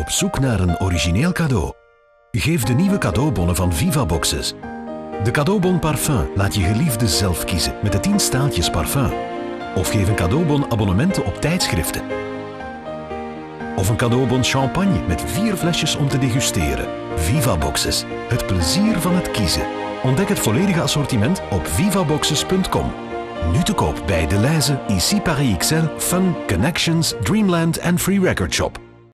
Op zoek naar een origineel cadeau? Geef de nieuwe cadeaubonnen van Viva Boxes. De cadeaubon parfum laat je geliefde zelf kiezen met de 10 staaltjes parfum. Of geef een cadeaubon abonnementen op tijdschriften. Of een cadeaubon champagne met 4 flesjes om te degusteren. Viva Boxes. Het plezier van het kiezen. Ontdek het volledige assortiment op vivaboxes.com. Nu te koop bij Delhaize, Ici Paris XL, Fun, Connections, Dreamland en Free Record Shop.